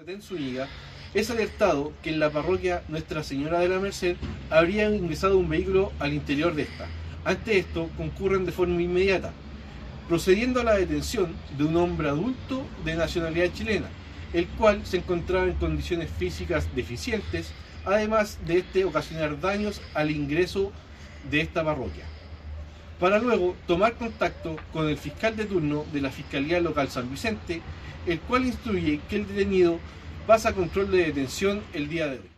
Petén Zúñiga, es alertado que en la parroquia Nuestra Señora de la Merced habría ingresado un vehículo al interior de esta. Ante esto, concurren de forma inmediata, procediendo a la detención de un hombre adulto de nacionalidad chilena, el cual se encontraba en condiciones físicas deficientes, además de ocasionar daños al ingreso de esta parroquia, para luego tomar contacto con el fiscal de turno de la Fiscalía Local San Vicente, el cual instruye que el detenido pasa a control de detención el día de hoy.